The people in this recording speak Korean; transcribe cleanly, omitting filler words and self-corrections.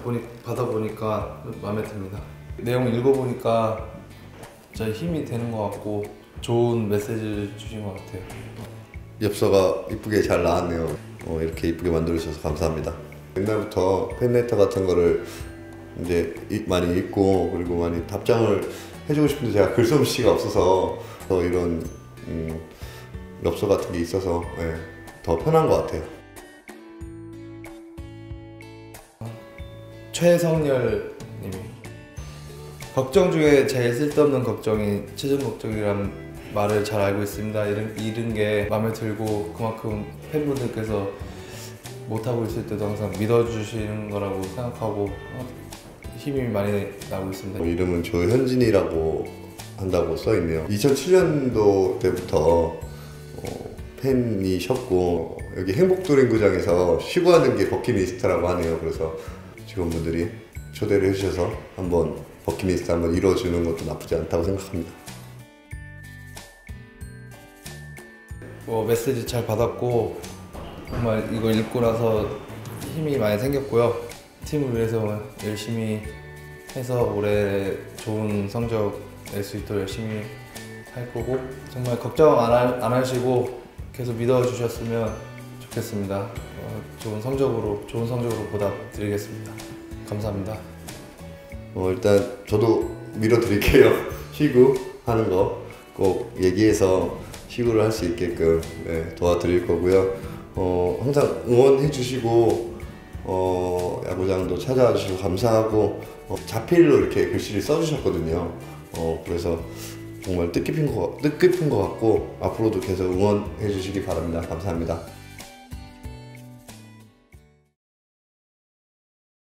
받아보니까 마음에 듭니다. 내용 읽어보니까 진짜 힘이 되는 것 같고 좋은 메시지를 주신 것 같아요. 엽서가 이쁘게 잘 나왔네요. 이렇게 이쁘게 만들어주셔서 감사합니다. 옛날부터 팬레터 같은 거를 이제 많이 읽고 그리고 많이 답장을 해주고 싶은데 제가 글솜씨가 없어서 더 이런 엽서 같은 게 있어서 더 편한 것 같아요. 최성열 님이 걱정 중에 제일 쓸데없는 걱정이 체중 걱정이란 말을 잘 알고 있습니다. 이런 게 마음에 들고 그만큼 팬분들께서 못하고 있을 때도 항상 믿어주시는 거라고 생각하고 힘이 많이 나고 있습니다. 이름은 조현진이라고 한다고 써있네요. 2007년도 때부터 팬이셨고 여기 행복도림구장에서 쉬고 하는 게 버킷리스트라고 하네요. 그래서 직원분들이 초대를 해주셔서 한번 버킷리스트 한번 이루어주는 것도 나쁘지 않다고 생각합니다. 메시지 잘 받았고 정말 이거 읽고 나서 힘이 많이 생겼고요. 팀을 위해서 열심히 해서 올해 좋은 성적 낼 수 있도록 열심히 할 거고 정말 걱정 안 하시고 계속 믿어주셨으면 좋겠습니다. 좋은 성적으로 보답드리겠습니다. 감사합니다. 일단 저도 밀어드릴게요. 시구 하는 거 꼭 얘기해서 시구를 할 수 있게끔 도와드릴 거고요. 항상 응원해 주시고 야구장도 찾아와 주셔서 감사하고 자필로 이렇게 글씨를 써주셨거든요. 그래서 정말 뜻깊은 것 같고 앞으로도 계속 응원해 주시기 바랍니다. 감사합니다.